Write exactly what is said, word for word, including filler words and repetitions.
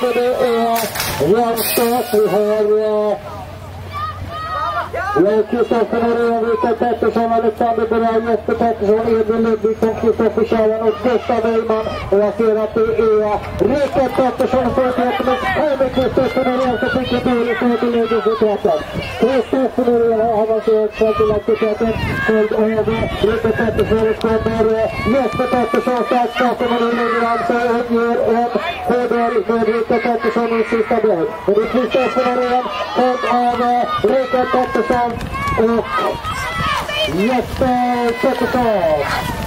och det är jämställt. Vi har Vi har Kristoffer Norén, Rickard Pettersson, Alexander Berg, Jesper Pettersson, Edvin Ludvigsson, Kristoffer Kärran och Gustav Weyman. Och jag ser att det är Rickard Pettersson som heter med Heime Kristoffer Norén som fick ett år som heter Ludvigsson. Kristoffer Norén har avancerat till aktiviteten. Följd av Rickard Pettersson kommer Jesper Pettersson strax bakom och nu lägger han sig och ger en fördel med Rickard Pettersson i sista del. Och det är Kristoffer Norén, följd av Rickard Pettersson och Jesper Pettersson.